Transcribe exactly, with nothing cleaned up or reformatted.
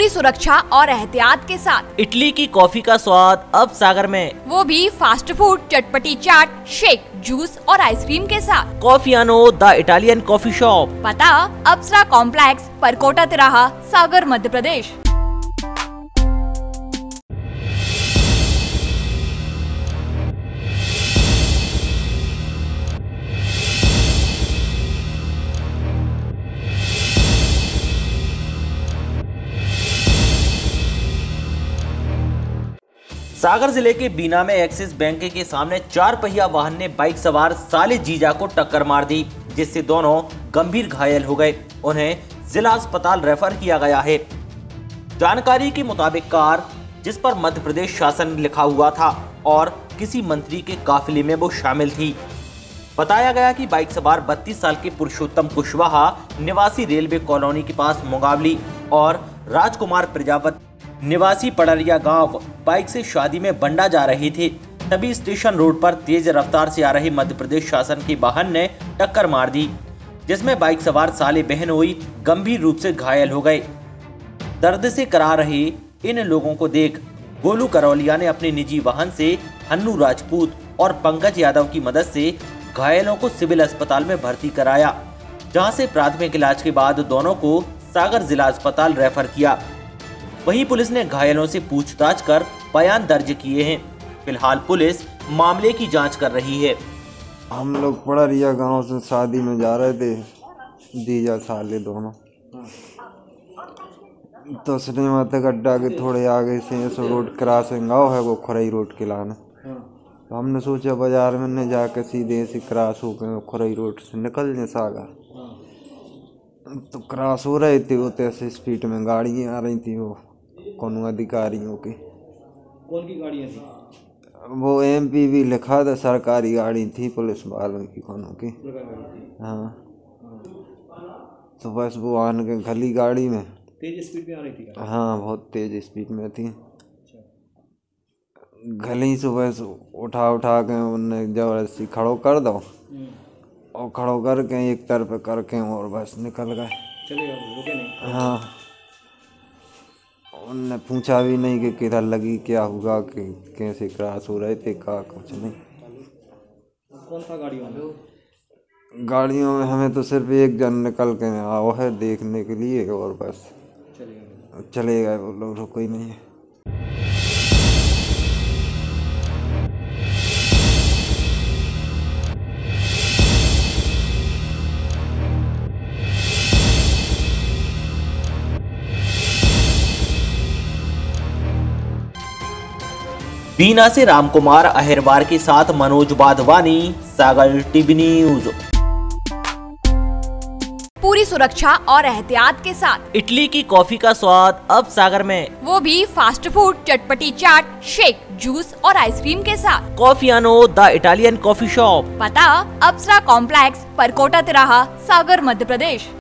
सुरक्षा और एहतियात के साथ। इटली की कॉफी का स्वाद अब सागर में, वो भी फास्ट फूड, चटपटी चाट, शेक, जूस और आइसक्रीम के साथ। Coffiano the Italian coffee shop, पता अप्सरा कॉम्प्लेक्स, परकोटा तिराहा, सागर, मध्य प्रदेश। सागर जिले के बीना में एक्सिस बैंक के सामने चार पहिया वाहन ने बाइक सवार साले जीजा को टक्कर मार दी, जिससे दोनों गंभीर घायल हो गए। उन्हें जिला अस्पताल रेफर किया गया है। जानकारी के मुताबिक कार, जिस पर मध्य प्रदेश शासन लिखा हुआ था और किसी मंत्री के काफिले में वो शामिल थी। बताया गया कि बाइक सवार बत्तीस साल के पुरुषोत्तम कुशवाहा निवासी रेलवे कॉलोनी के पास मुगावली और राजकुमार प्रजापति निवासी पड़रिया गांव बाइक से शादी में बंडा जा रहे थे। तभी स्टेशन रोड पर तेज रफ्तार से आ रही मध्य प्रदेश शासन के वाहन ने टक्कर मार दी, जिसमें बाइक सवार साले बहनोई गंभीर रूप से घायल हो गए। दर्द से करा रहे इन लोगों को देख गोलू करौलिया ने अपने निजी वाहन से हन्नू राजपूत और पंकज यादव की मदद से घायलों को सिविल अस्पताल में भर्ती कराया, जहां से प्राथमिक इलाज के बाद दोनों को सागर जिला अस्पताल रेफर किया। वहीं पुलिस ने घायलों से पूछताछ कर बयान दर्ज किए हैं। फिलहाल पुलिस मामले की जांच कर रही है। हम लोग पड़रिया गांव से शादी में जा रहे थे, जीजा साले दोनों। तो सिनेमा तक अड्डा के थोड़े आगे से इस रोड क्रॉसिंग गाँव है, वो खुरई रोड के लाने। तो हमने सोचा बाजार में न जाकर सीधे से क्रॉस होकर खुरई रोड से निकल जाए सागर। तो क्रॉस हो रहे थे, वो ऐसे स्पीड में गाड़ियाँ आ रही थी, वो कौन अधिकारियों की। कौन की गाड़ियाँ थी? वो एमपी भी लिखा था, सरकारी गाड़ी थी, पुलिस वालों की कोनो की। हाँ, तो बस वो आन के खली गाड़ी में तेज स्पीड में आ रही थी। हाँ, बहुत तेज स्पीड में थी। गली से बस उठा उठा के उनने जबरदस्ती खड़ो कर दो और खड़ो करके एक तरफ करके और बस निकल गए। चले गए, रुके नहीं। हाँ, उनने पूछा भी नहीं कि किधर लगी, क्या हुआ, कि कैसे क्रॉस हो रहे थे, का कुछ नहीं। कौन सा गाड़ियों में? गाड़ियों में हमें तो सिर्फ एक जन निकल के आओ है देखने के लिए, और बस चले गए चले गए वो लोग, रुको ही नहीं है। बीना से रामकुमार अहिरवार के साथ मनोज वाधवानी, सागर टीवी न्यूज। पूरी सुरक्षा और एहतियात के साथ। इटली की कॉफी का स्वाद अब सागर में, वो भी फास्ट फूड, चटपटी चाट, शेक, जूस और आइसक्रीम के साथ। Coffiano the Italian coffee shop, पता अप्सरा कॉम्प्लेक्स, परकोटा तिराहा, सागर, मध्य प्रदेश।